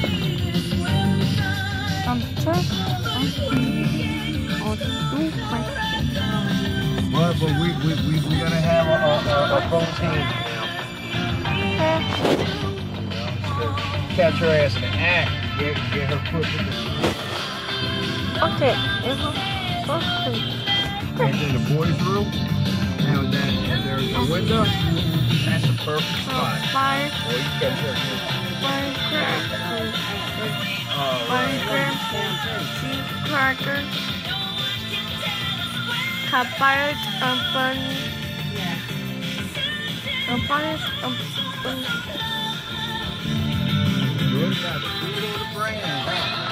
But we're gonna have a protein now. Catch her ass in the act. Get her put in the Okay. And then the boys' room. And then there's a window. That's the perfect spot. Fire. Or you catch her. Crackers. Capires open. Good got the good of the brand.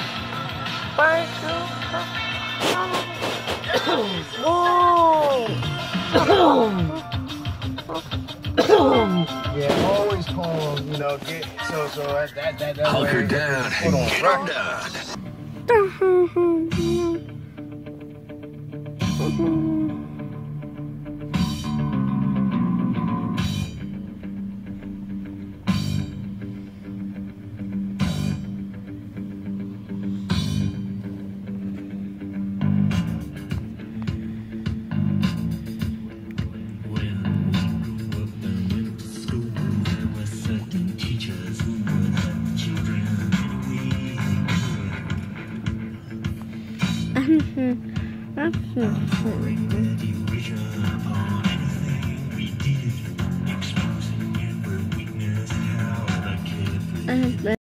Yeah, always call them, get so that Hunker way down put on and record. done.